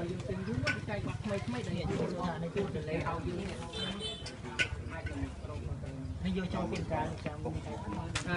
យើងទិញយូរចែកបាត់ថ្មីថ្មីដែលយើងថានេះគឺដេលេឲ្យយើងនេះយកចូលពីការចាំមិនថា